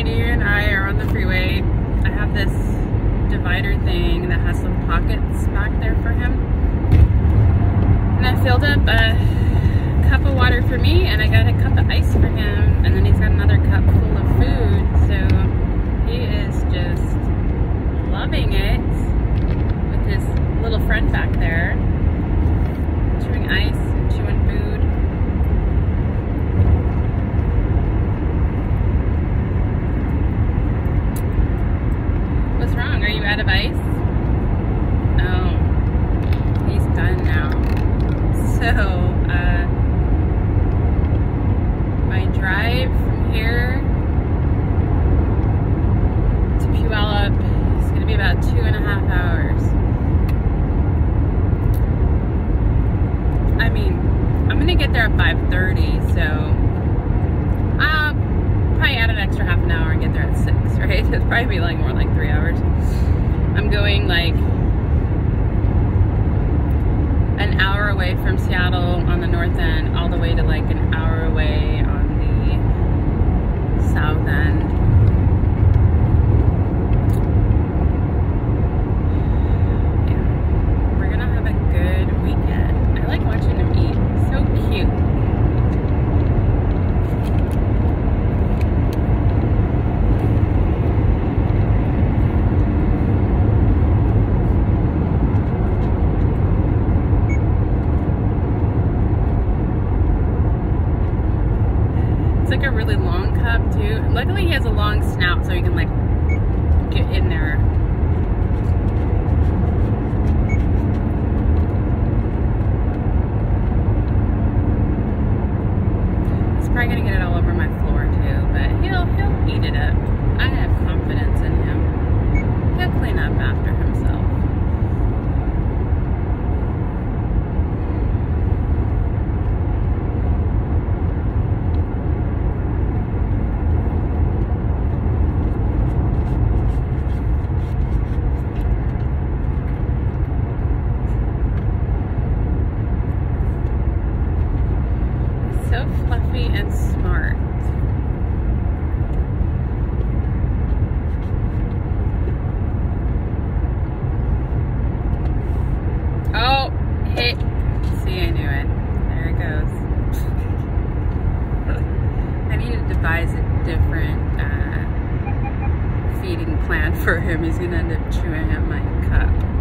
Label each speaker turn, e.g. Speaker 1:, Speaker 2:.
Speaker 1: JD and I are on the freeway. I have this divider thing that has some pockets back there for him. And I filled up a cup of water for me, and I got a cup of ice for him, and then he's got another cup full of food. So he is just loving it with his little friend back there, chewing ice and chewing food. What's wrong? Are you out of ice? Oh, he's done now. So, my drive from here to Puyallup is going to be about 2.5 hours. I mean, I'm going to get there at 5:30, so I'll probably add an extra half an hour and get there at 6, right? It'll probably be like more like 3 hours. I'm going like an hour away from Seattle on the north end, all the way to like an hour away on the south end. Yeah, we're gonna have a good weekend. I like watching him eat. So cute. Like a really long cup too. Luckily he has a long snout so he can like get in there. He's probably gonna get it all over my floor too, but he'll eat it up. I have confidence in him. He'll clean up after himself. So fluffy and smart. Oh, hey. See, I knew it. There it goes. I need to devise a different feeding plan for him. He's gonna end up chewing at my cup.